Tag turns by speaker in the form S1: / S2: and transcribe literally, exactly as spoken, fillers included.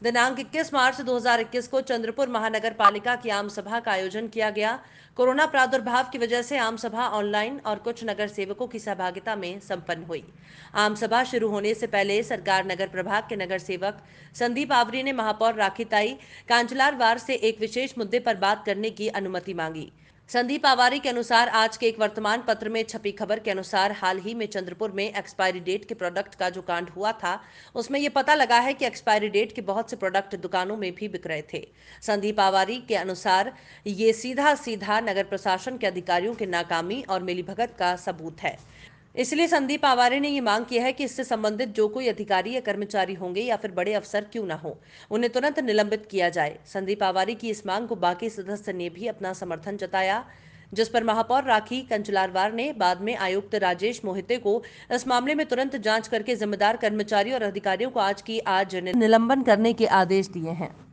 S1: दिनांक इक्कीस मार्च दो हज़ार इक्कीस को चंद्रपुर महानगर पालिका की आम सभा का आयोजन किया गया। कोरोना प्रादुर्भाव की वजह से आम सभा ऑनलाइन और कुछ नगर सेवकों की सहभागिता में संपन्न हुई। आम सभा शुरू होने से पहले सरकार नगर प्रभाग के नगर सेवक संदीप आवरी ने महापौर राखी ताई कांचलार वार से एक विशेष मुद्दे पर बात करने की अनुमति मांगी। संदीप आवारी के अनुसार आज के एक वर्तमान पत्र में छपी खबर के अनुसार हाल ही में चंद्रपुर में एक्सपायरी डेट के प्रोडक्ट का जो कांड हुआ था, उसमें यह पता लगा है कि एक्सपायरी डेट के बहुत से प्रोडक्ट दुकानों में भी बिक रहे थे। संदीप आवारी के अनुसार ये सीधा सीधा नगर प्रशासन के अधिकारियों की नाकामी और मिलीभगत का सबूत है। इसलिए संदीप आवारे ने ये मांग की है कि इससे संबंधित जो कोई अधिकारी या कर्मचारी होंगे या फिर बड़े अफसर क्यों ना हो, उन्हें तुरंत निलंबित किया जाए। संदीप आवारी की इस मांग को बाकी सदस्य ने भी अपना समर्थन जताया, जिस पर महापौर राखी कंचलारवार ने बाद में आयुक्त राजेश मोहिते को इस मामले में तुरंत जांच करके जिम्मेदार कर्मचारी और अधिकारियों को आज की आज निलंबन करने के आदेश दिए हैं।